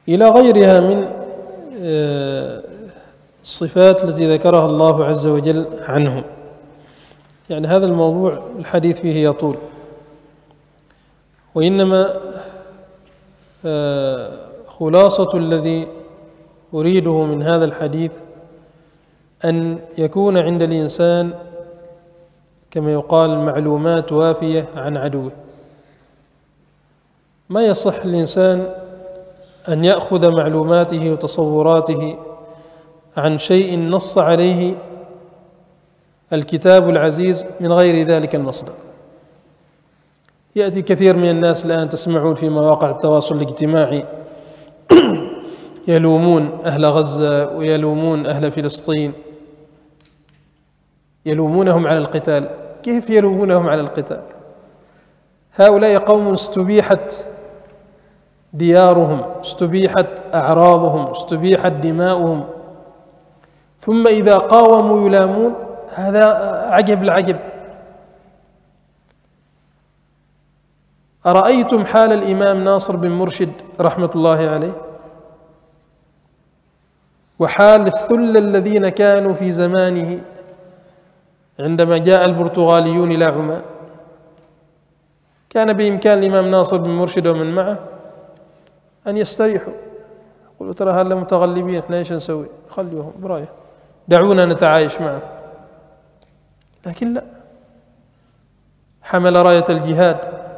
إلى غيرها من الصفات التي ذكرها الله عز وجل عنهم. يعني هذا الموضوع الحديث فيه يطول، وإنما خلاصة الذي أريده من هذا الحديث أن يكون عند الإنسان كما يقال معلومات وافية عن عدوه. ما يصح الإنسان أن يأخذ معلوماته وتصوراته عن شيء نص عليه الكتاب العزيز من غير ذلك المصدر. يأتي كثير من الناس الآن تسمعون في مواقع التواصل الاجتماعي يلومون أهل غزة ويلومون أهل فلسطين، يلومونهم على القتال. كيف يلومونهم على القتال؟ هؤلاء قوم استبيحت ديارهم، استبيحت أعراضهم، استبيحت دماؤهم، ثم إذا قاوموا يلامون. هذا عجب العجب. أرأيتم حال الإمام ناصر بن مرشد رحمة الله عليه، وحال الثلة الذين كانوا في زمانه عندما جاء البرتغاليون إلى عمان؟ كان بإمكان الإمام ناصر بن مرشد ومن معه أن يستريحوا، يقولوا ترى هؤلاء متغلبين، احنا ايش نسوي؟ خليهم برايه، دعونا نتعايش معه. لكن لا، حمل راية الجهاد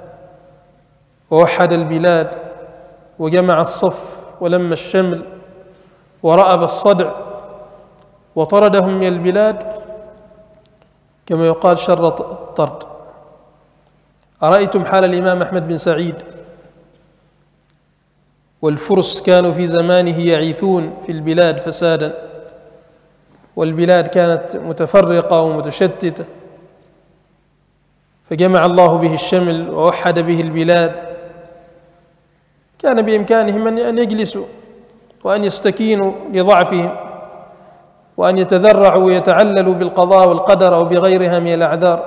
ووحد البلاد وجمع الصف ولم الشمل ورأب الصدع وطردهم من البلاد كما يقال شر الطرد. أرأيتم حال الإمام أحمد بن سعيد والفرس كانوا في زمانه يعيثون في البلاد فسادا، والبلاد كانت متفرقة ومتشتتة، فجمع الله به الشمل ووحد به البلاد. كان بإمكانهم أن يجلسوا وأن يستكينوا لضعفهم وأن يتذرعوا ويتعللوا بالقضاء والقدر أو بغيرها من الأعذار،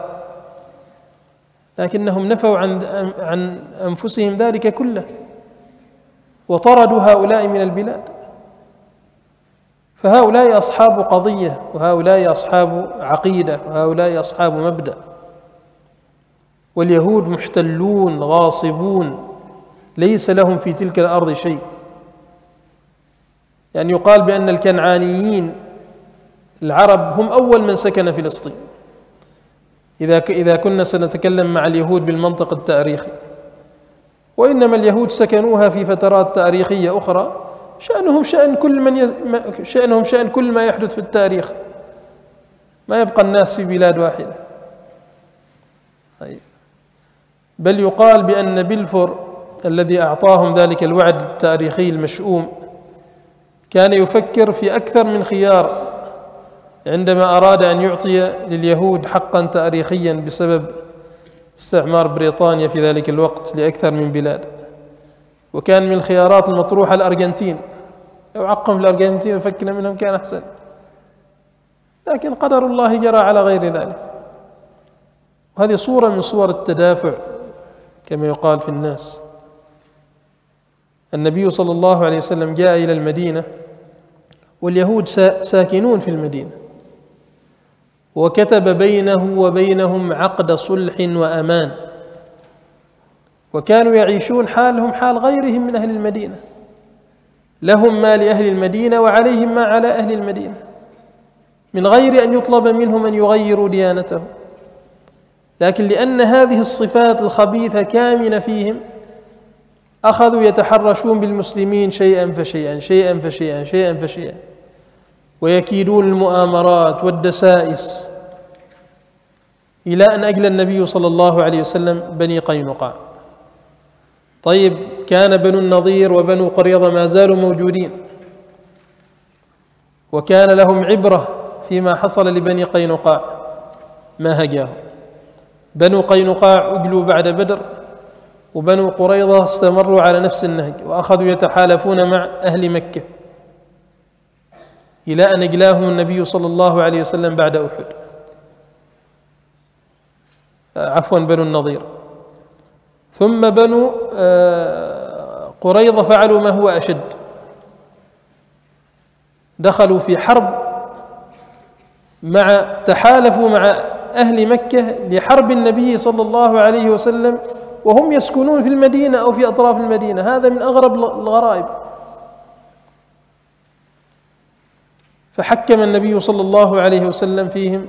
لكنهم نفوا عن أنفسهم ذلك كله وطردوا هؤلاء من البلاد. فهؤلاء أصحاب قضية، وهؤلاء أصحاب عقيدة، وهؤلاء أصحاب مبدأ. واليهود محتلون غاصبون ليس لهم في تلك الأرض شيء. يعني يقال بأن الكنعانيين العرب هم أول من سكن فلسطين، إذا كنا سنتكلم مع اليهود بالمنطق التاريخي، وإنما اليهود سكنوها في فترات تاريخية أخرى. شأنهم شأن كل ما يحدث في التاريخ، ما يبقى الناس في بلاد واحدة. بل يقال بأن بلفور الذي أعطاهم ذلك الوعد التاريخي المشؤوم كان يفكر في أكثر من خيار عندما أراد أن يعطي لليهود حقا تاريخيا بسبب استعمار بريطانيا في ذلك الوقت لأكثر من بلاد. وكان من الخيارات المطروحة الأرجنتين، لو عقم الأرجنتين وفكنا منهم كان أحسن، لكن قدر الله جرى على غير ذلك. وهذه صورة من صور التدافع كما يقال في الناس. النبي صلى الله عليه وسلم جاء إلى المدينة واليهود ساكنون في المدينة، وكتب بينه وبينهم عقد صلح وأمان، وكانوا يعيشون حالهم حال غيرهم من أهل المدينة، لهم ما لأهل المدينة وعليهم ما على أهل المدينة، من غير أن يطلب منهم أن يغيروا ديانتهم. لكن لأن هذه الصفات الخبيثة كامنة فيهم أخذوا يتحرشون بالمسلمين شيئا فشيئا شيئا فشيئا شيئا فشيئا، ويكيدون المؤامرات والدسائس، إلى أن أجلى النبي صلى الله عليه وسلم بني قينقاع. طيب، كان بنو النضير وبنو قريظة ما زالوا موجودين، وكان لهم عبرة فيما حصل لبني قينقاع، ما هجاهم. بنو قينقاع أجلوا بعد بدر، وبنو قريظة استمروا على نفس النهج وأخذوا يتحالفون مع أهل مكة، إلى أن أجلاهم النبي صلى الله عليه وسلم بعد أحد. بنو النضير. ثم بنو قريظة فعلوا ما هو أشد، دخلوا في حرب تحالفوا مع أهل مكة لحرب النبي صلى الله عليه وسلم وهم يسكنون في المدينة أو في أطراف المدينة. هذا من أغرب الغرائب. فحكم النبي صلى الله عليه وسلم فيهم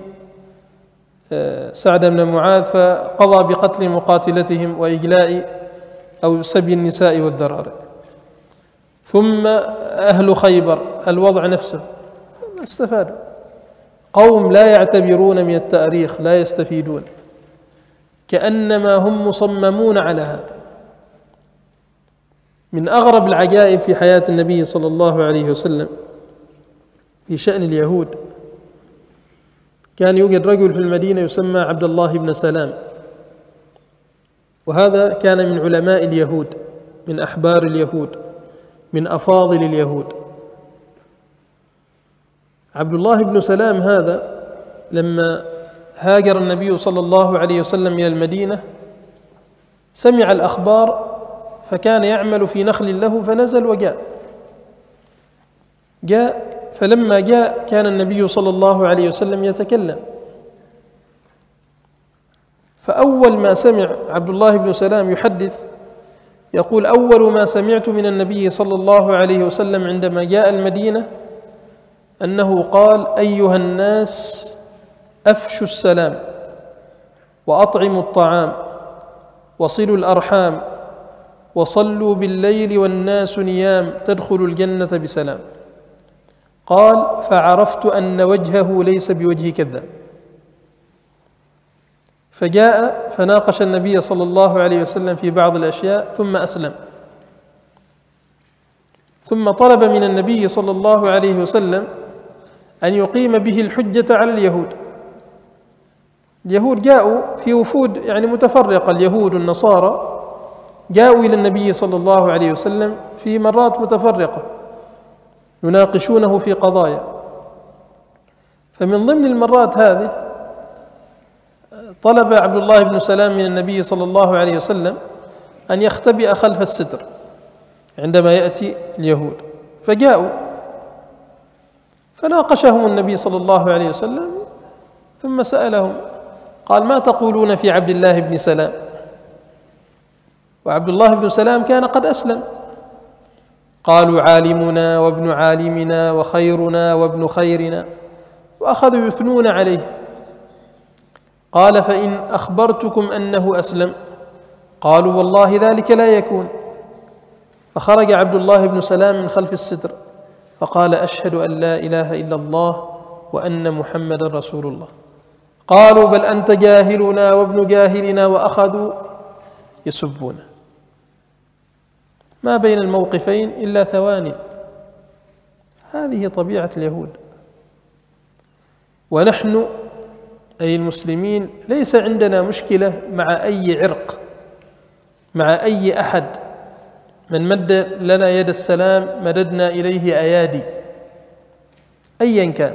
سعد بن معاذ، فقضى بقتل مقاتلتهم وإجلاء أو سبي النساء والذراري. ثم أهل خيبر الوضع نفسه، ما استفادوا. قوم لا يعتبرون من التاريخ، لا يستفيدون، كأنما هم مصممون على هذا. من أغرب العجائب في حياة النبي صلى الله عليه وسلم في شأن اليهود، كان يوجد رجل في المدينة يسمى عبد الله بن سلام، وهذا كان من علماء اليهود، من أحبار اليهود، من أفاضل اليهود. عبد الله بن سلام هذا لما هاجر النبي صلى الله عليه وسلم إلى المدينة سمع الأخبار، فكان يعمل في نخل له، فنزل وجاء. فلما جاء كان النبي صلى الله عليه وسلم يتكلم، فأول ما سمع عبد الله بن سلام يحدث يقول: أول ما سمعت من النبي صلى الله عليه وسلم عندما جاء المدينة أنه قال: أيها الناس أفشوا السلام وأطعموا الطعام وصلوا الأرحام وصلوا بالليل والناس نيام تدخلوا الجنة بسلام. قال: فعرفت أن وجهه ليس بوجه كذاب. فجاء فناقش النبي صلى الله عليه وسلم في بعض الأشياء ثم أسلم، ثم طلب من النبي صلى الله عليه وسلم أن يقيم به الحجة على اليهود. اليهود جاءوا في وفود يعني متفرقة، اليهود والنصارى جاءوا إلى النبي صلى الله عليه وسلم في مرات متفرقة يناقشونه في قضايا. فمن ضمن المرات هذه طلب عبد الله بن سلام من النبي صلى الله عليه وسلم أن يختبئ خلف الستر عندما يأتي اليهود، فجاءوا فناقشهم النبي صلى الله عليه وسلم ثم سألهم قال: ما تقولون في عبد الله بن سلام؟ وعبد الله بن سلام كان قد أسلم. قالوا: عالمنا وابن عالمنا وخيرنا وابن خيرنا، وأخذوا يثنون عليه. قال: فإن أخبرتكم أنه أسلم؟ قالوا: والله ذلك لا يكون. فخرج عبد الله بن سلام من خلف الستر فقال: أشهد أن لا إله إلا الله وأن محمد رسول الله. قالوا: بل أنت جاهلنا وابن جاهلنا، وأخذوا يسبونه. ما بين الموقفين إلا ثواني. هذه طبيعة اليهود. ونحن أي المسلمين ليس عندنا مشكلة مع أي عرق، مع أي أحد. من مد لنا يد السلام مددنا إليه أيادي أيا كان.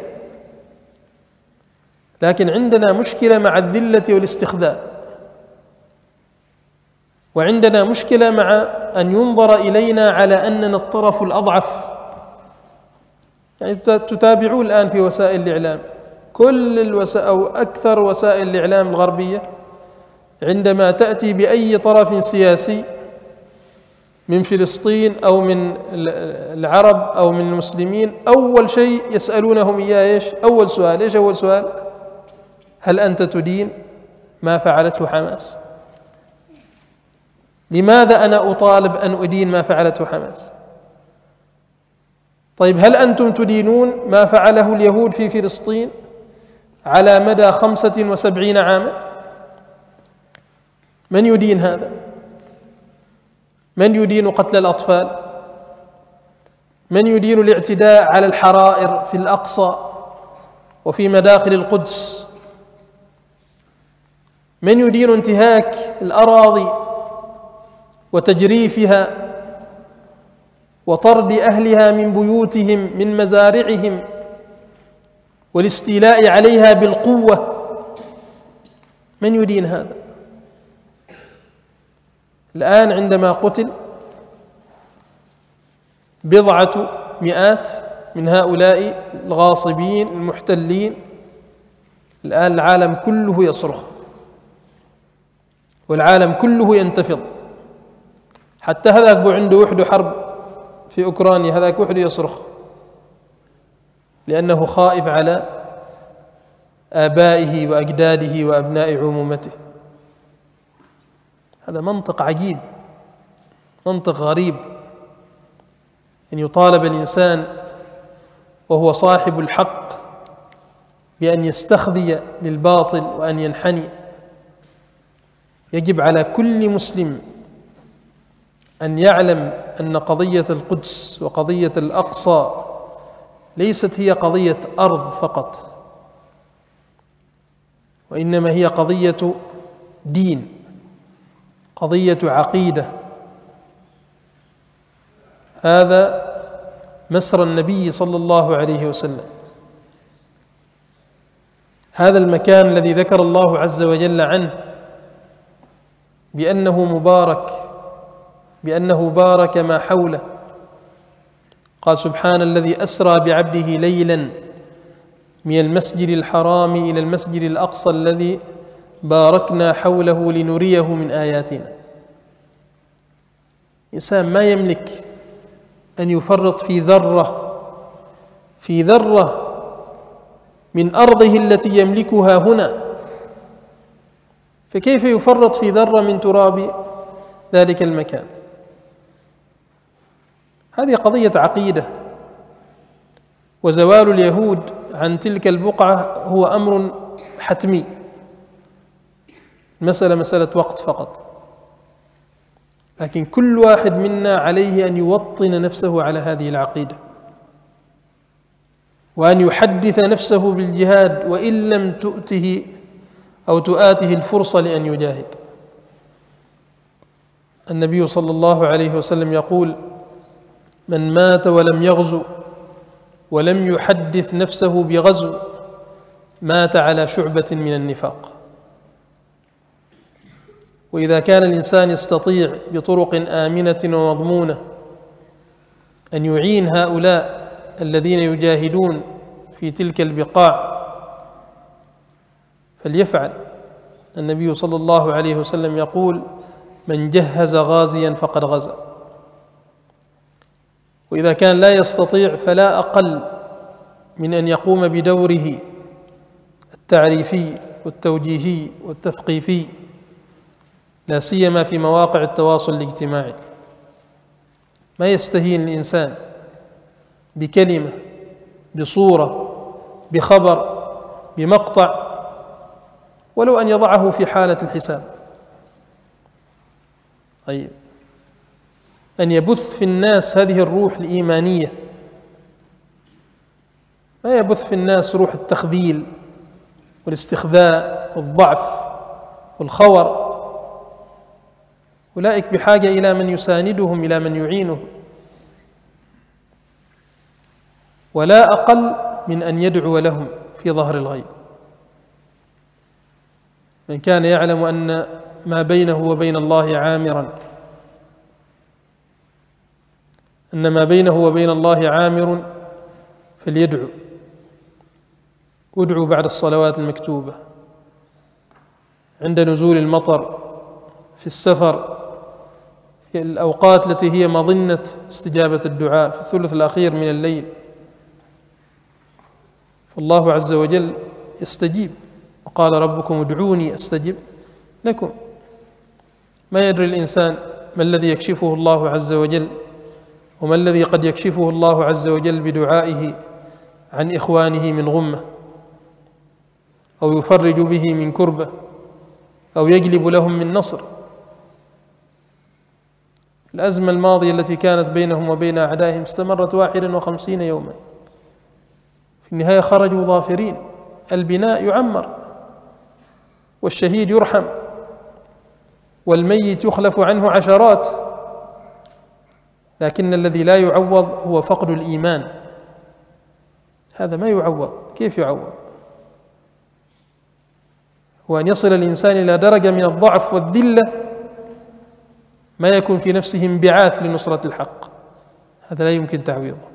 لكن عندنا مشكلة مع الذلة والاستخداء، وعندنا مشكلة مع أن ينظر إلينا على أننا الطرف الأضعف. يعني تتابعون الآن في وسائل الإعلام، كل أو أكثر وسائل الإعلام الغربية عندما تأتي بأي طرف سياسي من فلسطين أو من العرب أو من المسلمين، أول شيء يسألونهم إياه إيش؟ أول سؤال إيش؟ أول سؤال: هل أنت تدين ما فعلته حماس؟ لماذا أنا أطالب أن أدين ما فعلته حماس؟ طيب، هل أنتم تدينون ما فعله اليهود في فلسطين على مدى 75 عاما؟ من يدين هذا؟ من يدين قتل الأطفال؟ من يدين الاعتداء على الحرائر في الأقصى وفي مداخل القدس؟ من يدين انتهاك الأراضي وتجريفها وطرد أهلها من بيوتهم من مزارعهم والاستيلاء عليها بالقوة؟ من يدين هذا؟ الآن عندما قتل بضعة مئات من هؤلاء الغاصبين المحتلين. الآن العالم كله يصرخ والعالم كله ينتفض، حتى هذاك بو عنده وحده حرب في أوكرانيا هذاك وحده يصرخ لأنه خائف على آبائه وأجداده وأبناء عمومته. هذا منطق عجيب، منطق غريب، أن يطالب الإنسان وهو صاحب الحق بأن يستخذي للباطل وأن ينحني. يجب على كل مسلم أن يعلم أن قضية القدس وقضية الأقصى ليست هي قضية أرض فقط، وإنما هي قضية دين، قضية عقيدة. هذا مسرى النبي صلى الله عليه وسلم. هذا المكان الذي ذكر الله عز وجل عنه بأنه مبارك، بأنه بارك ما حوله. قال سبحان الذي أسرى بعبده ليلا من المسجد الحرام إلى المسجد الأقصى الذي باركنا حوله لنريه من آياتنا. إنسان ما يملك أن يفرط في ذرة من أرضه التي يملكها هنا، فكيف يفرط في ذرة من تراب ذلك المكان؟ هذه قضية عقيدة. وزوال اليهود عن تلك البقعة هو أمر حتمي، مسألة وقت فقط. لكن كل واحد منا عليه أن يوطن نفسه على هذه العقيدة، وأن يحدث نفسه بالجهاد وإن لم تؤته أو تؤاته الفرصة لأن يجاهد. النبي صلى الله عليه وسلم يقول: من مات ولم يغزو ولم يحدث نفسه بغزو مات على شعبة من النفاق. وإذا كان الإنسان يستطيع بطرق آمنة ومضمونة أن يعين هؤلاء الذين يجاهدون في تلك البقاع فليفعل. النبي صلى الله عليه وسلم يقول: من جهز غازيا فقد غزا. وإذا كان لا يستطيع فلا أقل من أن يقوم بدوره التعريفي والتوجيهي والتثقيفي، لا سيما في مواقع التواصل الاجتماعي. ما يستهين الإنسان بكلمة، بصورة، بخبر، بمقطع، ولو أن يضعه في حالة الحساب. طيب، أن يبث في الناس هذه الروح الإيمانية، ما يبث في الناس روح التخذيل والاستخذاء والضعف والخور. أولئك بحاجة إلى من يساندهم، إلى من يعينهم، ولا أقل من أن يدعو لهم في ظهر الغيب. من كان يعلم أن ما بينه وبين الله عامرا، أن ما بينه وبين الله عامر، فليدعو. ادعوا بعد الصلوات المكتوبة، عند نزول المطر، في السفر، في الأوقات التي هي مظنة استجابة الدعاء، في الثلث الأخير من الليل. فالله عز وجل يستجيب، وقال ربكم ادعوني أستجب لكم. ما يدري الإنسان ما الذي يكشفه الله عز وجل، وما الذي قد يكشفه الله عز وجل بدعائه عن إخوانه من غمة، أو يفرج به من كربة، أو يجلب لهم من نصر. الأزمة الماضية التي كانت بينهم وبين أعدائهم استمرت 51 يوما، في النهاية خرجوا ظافرين. البناء يعمر، والشهيد يرحم، والميت يخلف عنه عشرات، لكن الذي لا يعوض هو فقد الإيمان. هذا ما يعوض. كيف يعوض؟ هو أن يصل الإنسان إلى درجة من الضعف والذلة ما يكون في نفسه انبعاث لنصرة الحق. هذا لا يمكن تعويضه.